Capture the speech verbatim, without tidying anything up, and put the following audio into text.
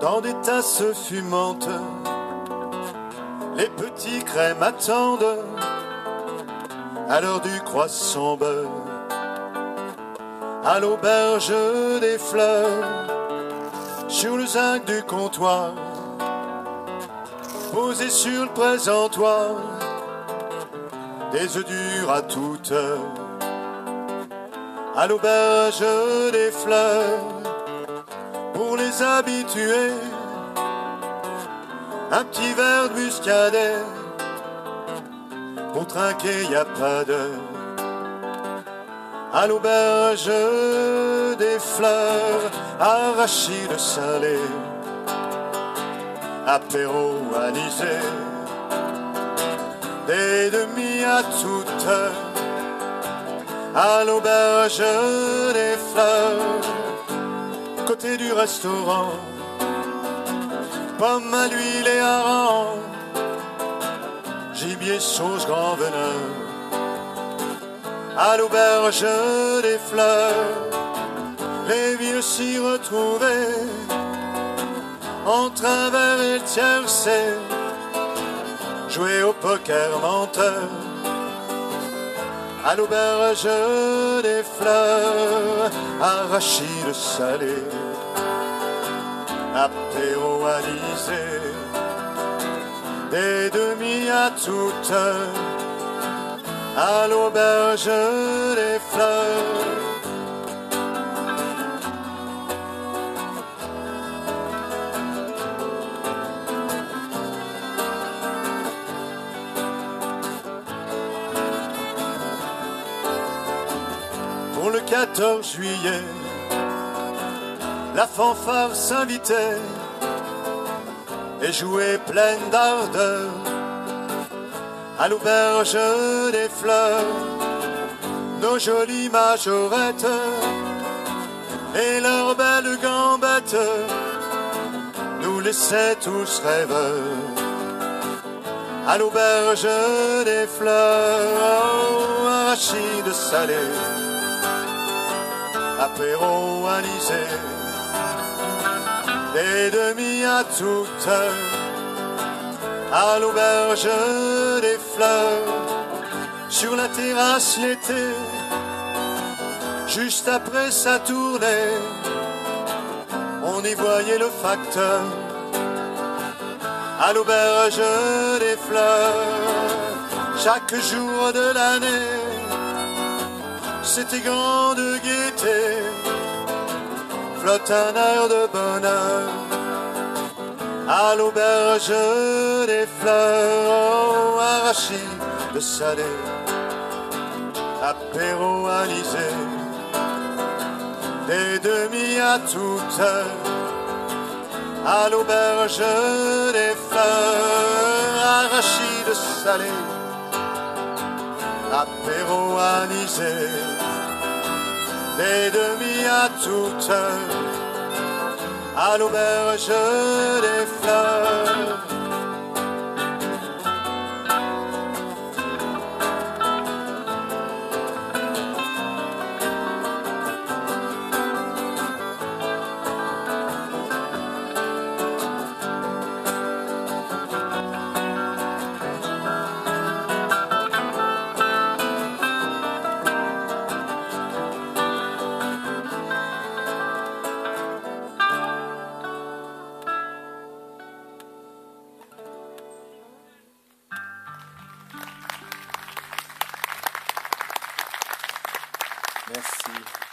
dans des tasses fumantes, les petits crèmes attendent à l'heure du croissant beurre. À l'auberge des Fleurs, sur le zinc du comptoir, posé sur le présentoir, des œufs durs à toute heure. À l'auberge des Fleurs, pour les habitués, un petit verre de muscadet, pour trinquer y a pas d'heure. À l'auberge des Fleurs, arachide salé, apéro anisé, des demi à toute heure. À l'auberge des Fleurs, côté du restaurant, pommes à l'huile et hareng, gibier sauce grand venin. À l'auberge des Fleurs, les vieux s'y retrouvaient, entre un verre et le tiercé, jouer au poker menteur. À l'auberge des Fleurs, arachide salé, apéro anisé, des demi à toute heure. À l'auberge des Fleurs, pour le quatorze juillet, la fanfare s'invitait et jouait pleine d'ardeur. À l'auberge des Fleurs, nos jolies majorettes et leurs belles gambettes nous laissaient tous rêveurs. À l'auberge des Fleurs, oh, arachide salé, apéro anisé, des demi à toute heure. À l'auberge des Fleurs, sur la terrasse l'été, juste après sa tournée, on y voyait le facteur. À l'auberge des Fleurs, chaque jour de l'année, c'était grande gaieté, flotte un air de bonheur. À l'auberge des Fleurs, oh, arachide salé, apéro anisé, des demi à toute heure. À l'auberge des Fleurs, arachide salé, apéro anisé, des demi à toute heure. À l'auberge des Fleurs. Merci.